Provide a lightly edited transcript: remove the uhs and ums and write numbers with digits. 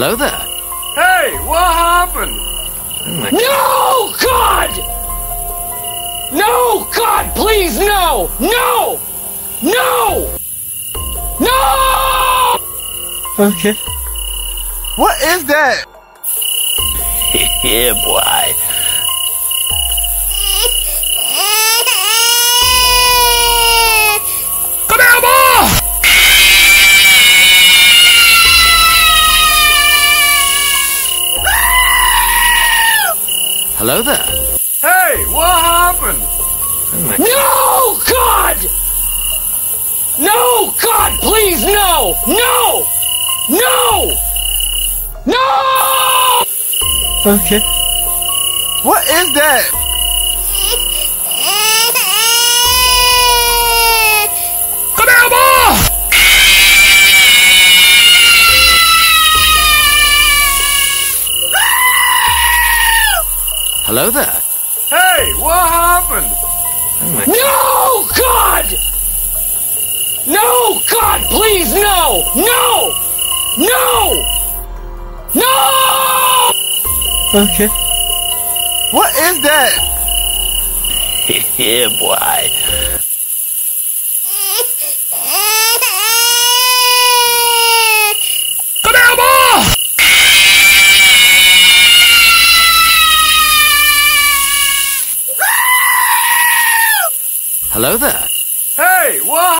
Hello there. Hey, what happened? Oh my No, God! No, God, please, no! No! No! No! Okay. What is that? Yeah, boy. Come here, boy! Hello there. Hey, what happened? Oh my No, God! No, God, please, no! No! No! No! Okay. What is that? Come here, boy! Hello there. Hey, what happened? Oh my No, God! No, God, please, no! No! No! No! Okay. What is that? Yeah, boy. Come here, boy! Hello there. Hey, what